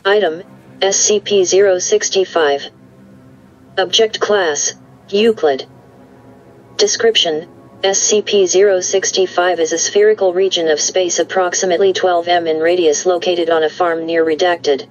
Item, SCP-065. Object Class, Euclid. Description: SCP-065 is a spherical region of space approximately 12 m in radius located on a farm near Redacted.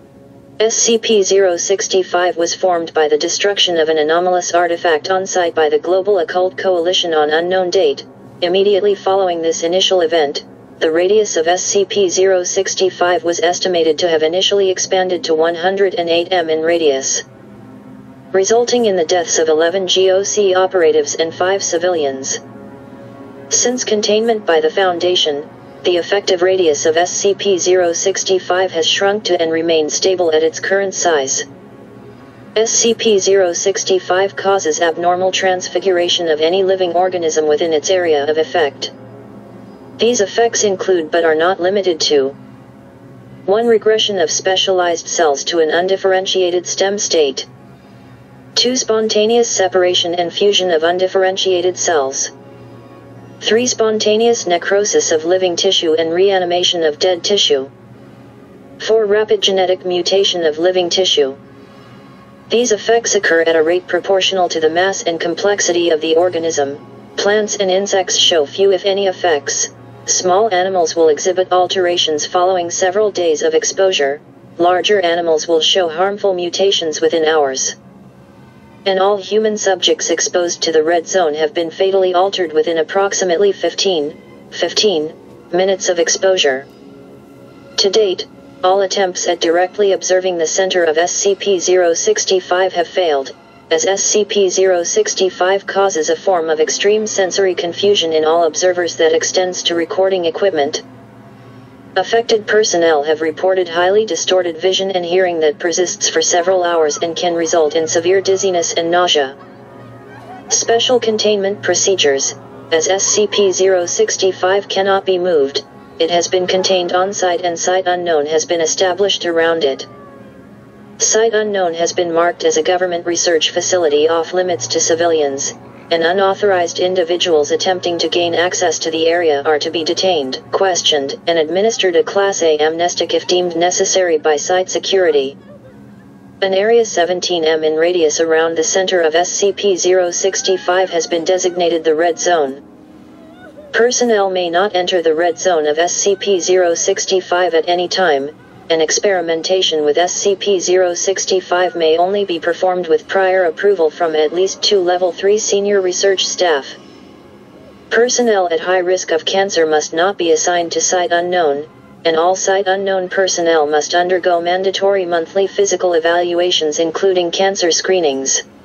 SCP-065 was formed by the destruction of an anomalous artifact on-site by the Global Occult Coalition on unknown date. Immediately following this initial event, the radius of SCP-065 was estimated to have initially expanded to 108 m in radius, resulting in the deaths of 11 GOC operatives and 5 civilians. Since containment by the Foundation, the effective radius of SCP-065 has shrunk to and remains stable at its current size. SCP-065 causes abnormal transfiguration of any living organism within its area of effect. These effects include but are not limited to: 1. Regression of specialized cells to an undifferentiated stem state. 2. Spontaneous separation and fusion of undifferentiated cells. 3. Spontaneous necrosis of living tissue and reanimation of dead tissue. 4. Rapid genetic mutation of living tissue. These effects occur at a rate proportional to the mass and complexity of the organism. Plants and insects show few if any effects. Small animals will exhibit alterations following several days of exposure. Larger animals will show harmful mutations within hours. And all human subjects exposed to the red zone have been fatally altered within approximately 15 minutes of exposure. To date, all attempts at directly observing the center of SCP-065 have failed, as SCP-065 causes a form of extreme sensory confusion in all observers that extends to recording equipment. Affected personnel have reported highly distorted vision and hearing that persists for several hours and can result in severe dizziness and nausea. Special containment procedures: as SCP-065 cannot be moved, it has been contained on-site and Site Unknown has been established around it. Site Unknown has been marked as a government research facility off-limits to civilians, and unauthorized individuals attempting to gain access to the area are to be detained, questioned, and administered a Class A amnestic if deemed necessary by site security. An area 17 m in radius around the center of SCP-065 has been designated the Red Zone. Personnel may not enter the Red Zone of SCP-065 at any time, and experimentation with SCP-065 may only be performed with prior approval from at least 2 Level 3 senior research staff. Personnel at high risk of cancer must not be assigned to Site Unknown, and all Site Unknown personnel must undergo mandatory monthly physical evaluations including cancer screenings.